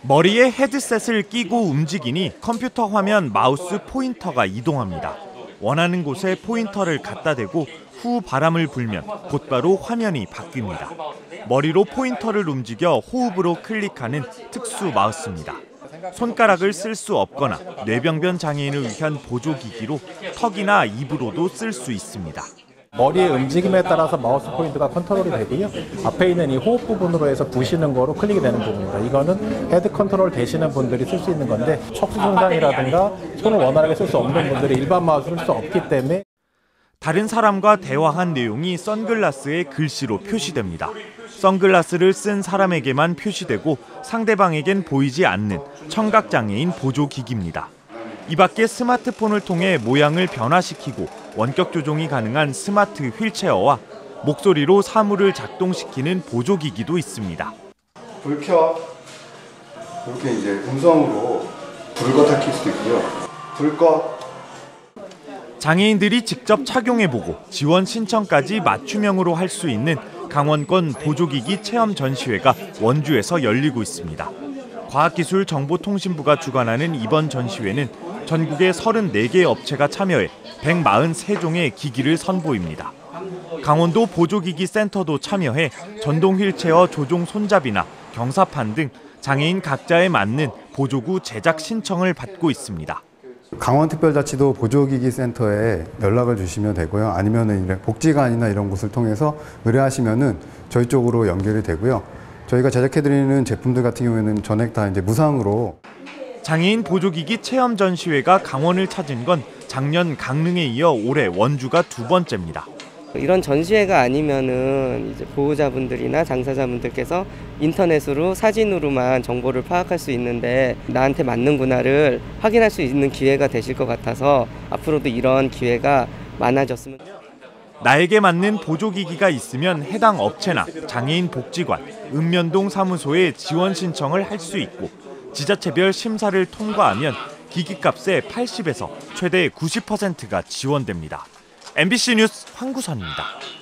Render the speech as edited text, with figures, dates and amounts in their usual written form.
머리에 헤드셋을 끼고 움직이니 컴퓨터 화면 마우스 포인터가 이동합니다. 원하는 곳에 포인터를 갖다 대고 후 바람을 불면 곧바로 화면이 바뀝니다. 머리로 포인터를 움직여 호흡으로 클릭하는 특수 마우스입니다. 손가락을 쓸 수 없거나 뇌병변 장애인을 위한 보조기기로 턱이나 입으로도 쓸 수 있습니다. 머리의 움직임에 따라서 마우스 포인트가 컨트롤이 되고요. 앞에 있는 이 호흡 부분으로 해서 부시는 거로 클릭이 되는 부분입니다. 이거는 헤드 컨트롤 되시는 분들이 쓸 수 있는 건데 척수 손상이라든가 손을 원활하게 쓸 수 없는 분들이 일반 마우스를 쓸 수 없기 때문에 다른 사람과 대화한 내용이 선글라스에 글씨로 표시됩니다. 선글라스를 쓴 사람에게만 표시되고 상대방에겐 보이지 않는 청각장애인 보조기기입니다. 이 밖에 스마트폰을 통해 모양을 변화시키고 원격 조종이 가능한 스마트 휠체어와 목소리로 사물을 작동시키는 보조기기도 있습니다. 불 켜. 이렇게 이제 음성으로 불 껐다 킬 수도 있고요. 불 꺼. 장애인들이 직접 착용해보고 지원 신청까지 맞춤형으로 할 수 있는 강원권 보조기기 체험 전시회가 원주에서 열리고 있습니다. 과학기술정보통신부가 주관하는 이번 전시회는 전국의 34개 업체가 참여해 143종의 기기를 선보입니다. 강원도 보조기기 센터도 참여해 전동 휠체어 조종 손잡이나 경사판 등 장애인 각자에 맞는 보조구 제작 신청을 받고 있습니다. 강원특별자치도 보조기기 센터에 연락을 주시면 되고요. 아니면 복지관이나 이런 곳을 통해서 의뢰하시면은 저희 쪽으로 연결이 되고요. 저희가 제작해드리는 제품들 같은 경우에는 전액 다 이제 무상으로. 장애인 보조기기 체험 전시회가 강원을 찾은 건 작년 강릉에 이어 올해 원주가 두 번째입니다. 이런 전시회가 아니면은 이제 보호자분들이나 당사자분들께서 인터넷으로 사진으로만 정보를 파악할 수 있는데 나한테 맞는구나를 확인할 수 있는 기회가 되실 것 같아서 앞으로도 이런 기회가 많아졌으면. 나에게 맞는 보조기기가 있으면 해당 업체나 장애인 복지관, 읍면동 사무소에 지원 신청을 할 수 있고 지자체별 심사를 통과하면 기기값의 80에서 최대 90%가 지원됩니다. MBC 뉴스 황구선입니다.